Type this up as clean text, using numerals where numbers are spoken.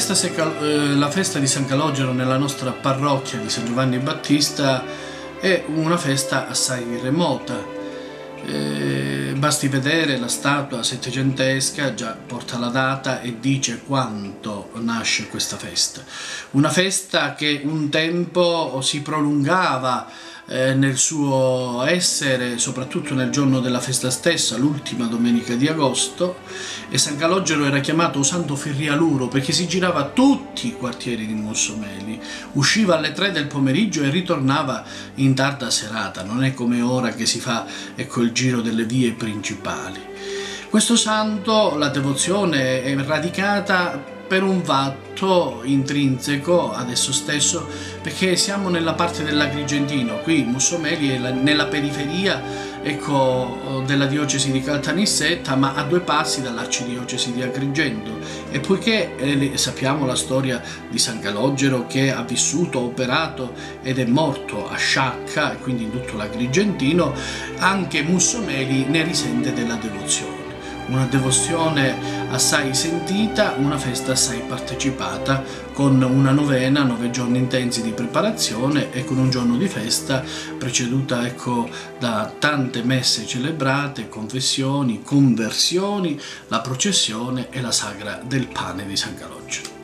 La festa di San Calogero nella nostra parrocchia di San Giovanni Battista è una festa assai remota. Basti vedere la statua settecentesca, già porta la data e dice quando nasce questa festa. Una festa che un tempo si prolungava nel suo essere, soprattutto nel giorno della festa stessa, l'ultima domenica di agosto, e San Calogero era chiamato Santo Firrialuro perché si girava tutti i quartieri di Mussomeli, usciva alle 3 del pomeriggio e ritornava in tarda serata. Non è come ora che si fa, ecco, il giro delle vie principali. Questo santo, la devozione è radicata per un fatto intrinseco ad esso stesso, perché siamo nella parte dell'Agrigentino. Qui Mussomeli è nella periferia, ecco, della diocesi di Caltanissetta, ma a 2 passi dall'arcidiocesi di Agrigento. E poiché sappiamo la storia di San Calogero, che ha vissuto, operato ed è morto a Sciacca, e quindi in tutto l'Agrigentino, anche Mussomeli ne risente della devozione. Una devozione assai sentita, una festa assai partecipata, con una novena, 9 giorni intensi di preparazione e con un giorno di festa preceduta, ecco, da tante messe celebrate, confessioni, conversioni, la processione e la sagra del pane di San Calogero.